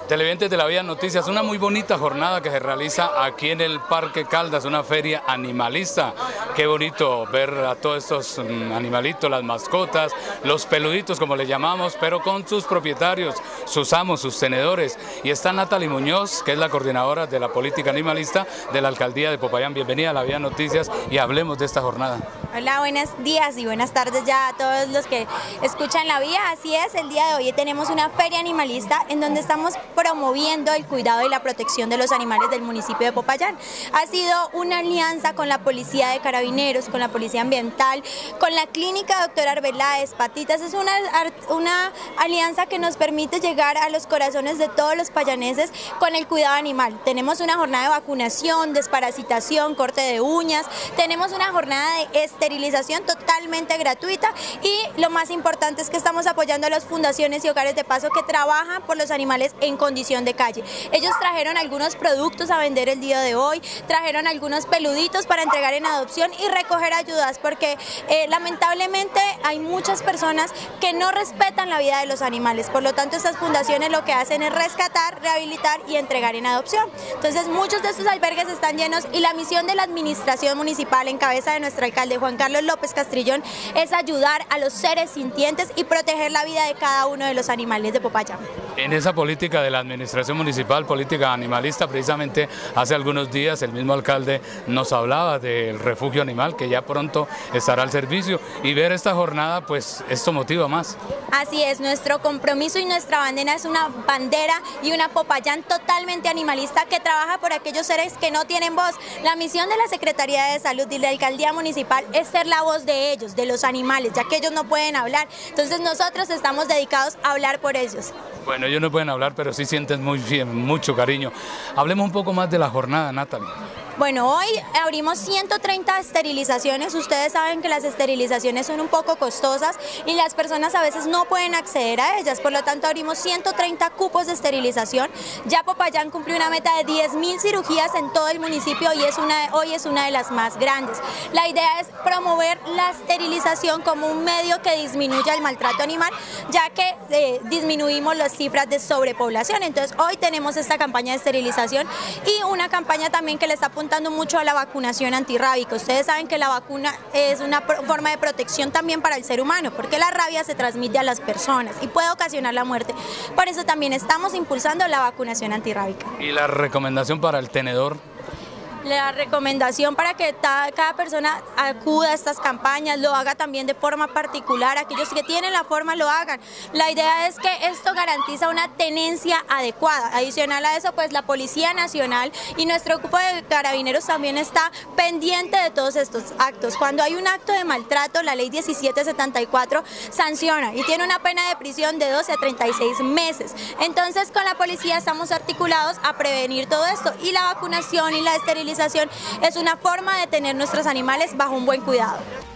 Televidentes de La Vía Noticias, una muy bonita jornada que se realiza aquí en el Parque Caldas, una feria animalista. Qué bonito ver a todos estos animalitos, las mascotas, los peluditos como le llamamos, pero con sus propietarios, sus amos, sus tenedores. Y está Natalie Muñoz, que es la coordinadora de la política animalista de la Alcaldía de Popayán. Bienvenida a La Vía Noticias y hablemos de esta jornada. Hola, buenos días y buenas tardes ya a todos los que escuchan La Vía. Así es, el día de hoy tenemos una feria animalista en donde estamos promoviendo el cuidado y la protección de los animales del municipio de Popayán. Ha sido una alianza con la Policía de Carabineros, con la Policía Ambiental, con la Clínica Doctor Arbeláez, Patitas. Es una alianza que nos permite llegar a los corazones de todos los payaneses con el cuidado animal. Tenemos una jornada de vacunación, desparasitación, corte de uñas, tenemos una jornada de esterilización totalmente gratuita y lo más importante es que estamos apoyando a las fundaciones y hogares de paso que trabajan por los animales en condición de calle. Ellos trajeron algunos productos a vender el día de hoy, trajeron algunos peluditos para entregar en adopción y recoger ayudas porque lamentablemente hay muchas personas que no respetan la vida de los animales, por lo tanto estas fundaciones lo que hacen es rescatar, rehabilitar y entregar en adopción. Entonces muchos de estos albergues están llenos y la misión de la administración municipal en cabeza de nuestro alcalde Juan Carlos López Castrillón es ayudar a los seres sintientes y proteger la vida de cada uno de los animales de Popayán. En esa política de la administración municipal, política animalista, precisamente hace algunos días el mismo alcalde nos hablaba del refugio animal que ya pronto estará al servicio y ver esta jornada pues esto motiva más. Así es, nuestro compromiso y nuestra bandera es una bandera y una Popayán totalmente animalista que trabaja por aquellos seres que no tienen voz. La misión de la Secretaría de Salud y la Alcaldía Municipal es ser la voz de ellos, de los animales, ya que ellos no pueden hablar. Entonces nosotros estamos dedicados a hablar por ellos. Bueno, ellos no pueden hablar, pero sí sienten mucho cariño. Hablemos un poco más de la jornada, Natalie. Bueno, hoy abrimos 130 esterilizaciones. Ustedes saben que las esterilizaciones son un poco costosas y las personas a veces no pueden acceder a ellas, por lo tanto abrimos 130 cupos de esterilización. Ya Popayán cumplió una meta de 10.000 cirugías en todo el municipio y hoy es una de las más grandes. La idea es promover la esterilización como un medio que disminuya el maltrato animal, ya que disminuimos las cifras de sobrepoblación. Entonces hoy tenemos esta campaña de esterilización y una campaña también que le está apuntando mucho a la vacunación antirrábica. Ustedes saben que la vacuna es una forma de protección también para el ser humano, porque la rabia se transmite a las personas y puede ocasionar la muerte. Por eso también estamos impulsando la vacunación antirrábica. ¿Y la recomendación para el tenedor? La recomendación para que cada persona acuda a estas campañas, lo haga también de forma particular, aquellos que tienen la forma lo hagan. La idea es que esto garantiza una tenencia adecuada. Adicional a eso, pues la Policía Nacional y nuestro grupo de carabineros también está pendiente de todos estos actos. Cuando hay un acto de maltrato, la ley 1774 sanciona y tiene una pena de prisión de 12 a 36 meses. Entonces con la policía estamos articulados a prevenir todo esto y la vacunación y la esterilización es una forma de tener nuestros animales bajo un buen cuidado.